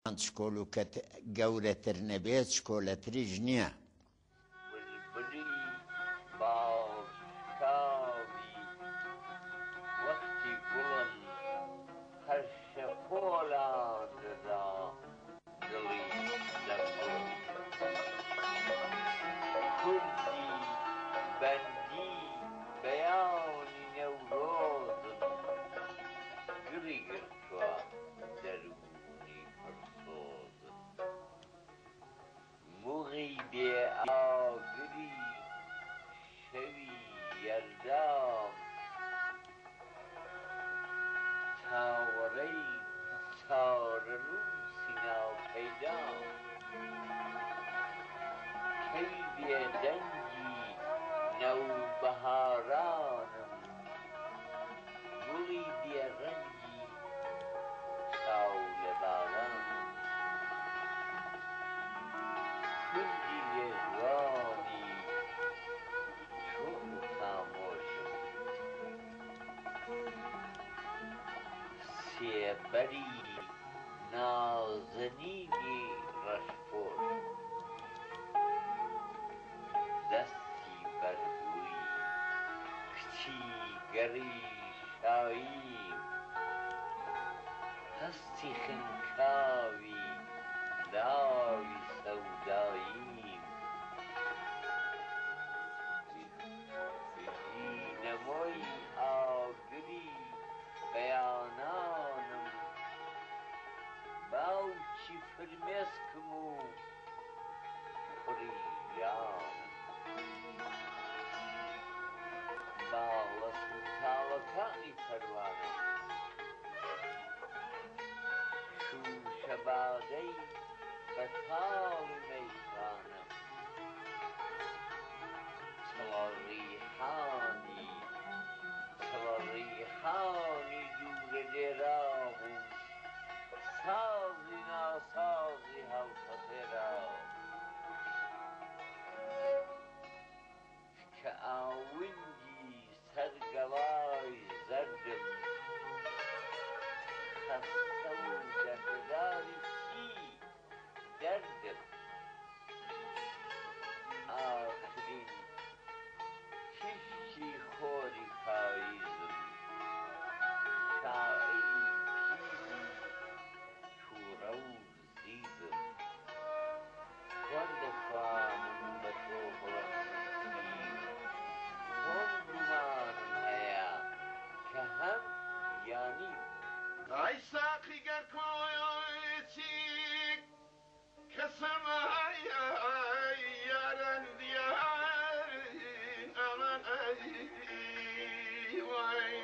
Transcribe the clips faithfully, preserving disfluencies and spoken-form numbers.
شکۆل و کە گەورەتر نەبێت شکۆلەتریش نییە. بلبلی باڵشکاوی وەختی گوڵم هەر شەپۆلان دەدا دڵی لە گوڵم کوردی بەندی بەیانی نەورۆزم گڕی گرتووە دەرونی پڕسۆزم موغی بێ ئاگری شەوی یەردام چاوەڕەی چارەنووسی ناپەیدام کەی بێدەنگی نەوبەهارانم گوڵی بێڕەنگی چاو لە باغانم کوردی لێژوانی چۆن و خامۆشم سێبەری نازەنینی ڕەشپۆشم دەستی بەرگووی کچی گەڕی شاییم هەستی خنکاوی لاوی سەوداییم ژینەمۆی ئاگری بەیانانم باوکی فرمێسکم و کوڕی ژیانم باڵە سوتاوەکانی پەروانم شوشەبادەی بەتاڵی مەیخانم چڵەڕیحانی چڵەڕیحانی دوورە لێرابوو سازی ناسازی هەڵتەتێرام کە ئاوندی سەرگەڵای زەردم خەستە و دەردەداری چی دەردم ئاخرین کشتی خۆری پاییزم شاعری پیری تووڕە و زیزم چۆن دەتوانم بە تۆ بڵەخسی چۆن گومانم هەیە کە هەم یانی ئای ساقی گەر کۆیەتی کەسم یاران دیار ئەمان وای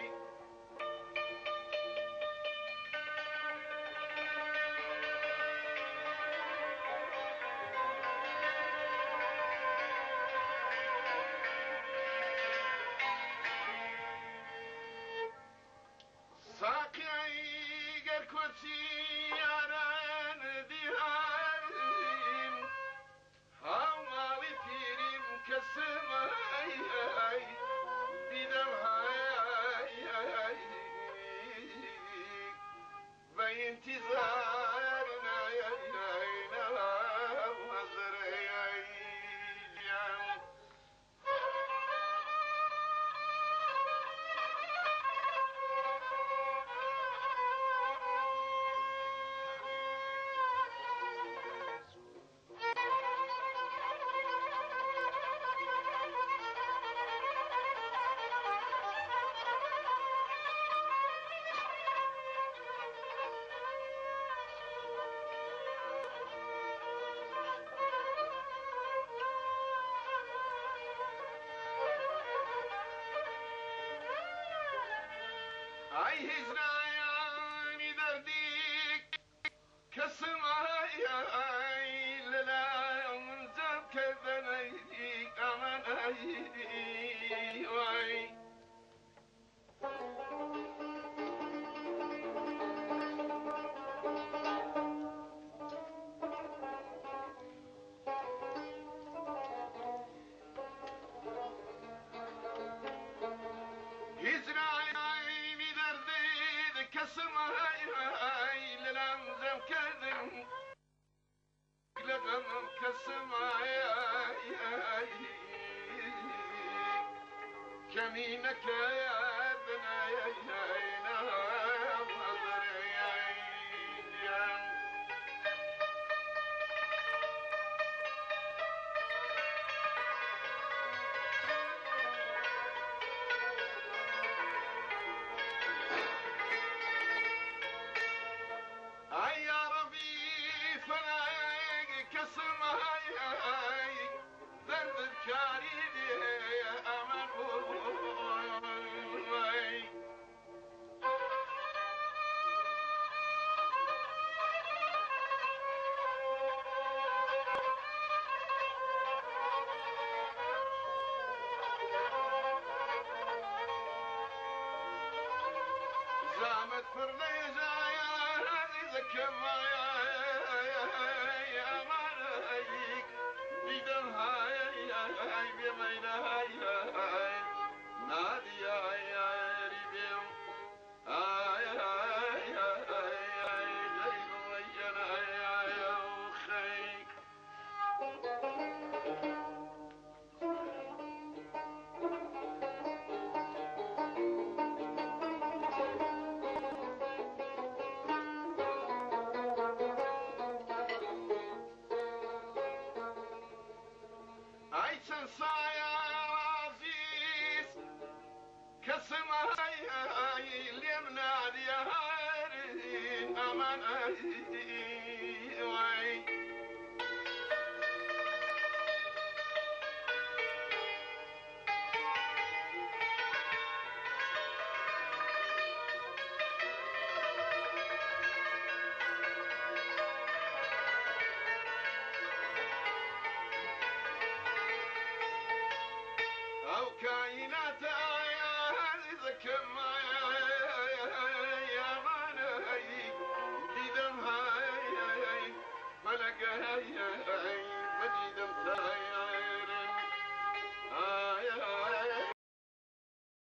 یاران دیاریم هەڵماڵی پیریم کەسم دیدەم بە ئینتیزار هەزرەیان ئای هیزرایانی دەردی کەسم لەلای منجەم کردنەی ئەمان وای هیزرایانی دەردی يمينك يا بنينا وضري أي يا ربي فنايق كسم هاي ذنب الكاريدي أمن وي زامت فرني زايا كما يا مالك بدم هاي هاي بمين هاي هاي نادي يا ريبيو هاي هاي هاي هاي زين وينا يا أخي عيسى صايا عزيز كسم هاي هاي اليمنى دي هاي أمان وي أو كائنات آيات كما